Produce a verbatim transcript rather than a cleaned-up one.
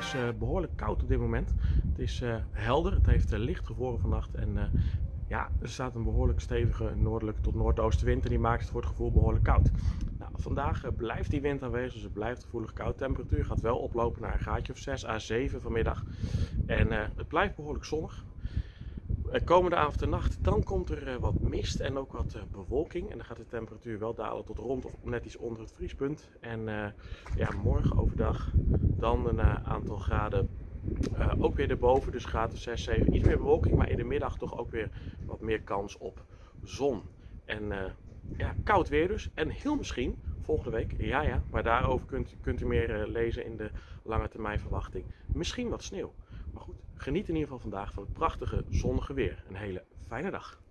is uh, behoorlijk koud op dit moment. Het is uh, helder, het heeft uh, licht gevroren vannacht en uh, ja, er staat een behoorlijk stevige noordelijke tot noordoostenwind en die maakt het voor het gevoel behoorlijk koud. Nou, vandaag uh, blijft die wind aanwezig, dus het blijft gevoelig koud. De temperatuur gaat wel oplopen naar een graadje of zes à zeven vanmiddag en uh, het blijft behoorlijk zonnig. Komende avond en nacht, dan komt er uh, wat mist en ook wat uh, bewolking. En dan gaat de temperatuur wel dalen tot rond of net iets onder het vriespunt. En uh, ja, morgen overdag dan een uh, aantal graden uh, ook weer erboven. Dus graden zes, zeven, iets meer bewolking. Maar in de middag toch ook weer wat meer kans op zon. En uh, ja, koud weer dus. En heel misschien volgende week, ja ja, maar daarover kunt, kunt u meer uh, lezen in de lange termijn verwachting. Misschien wat sneeuw. Maar goed, geniet in ieder geval vandaag van het prachtige zonnige weer. Een hele fijne dag.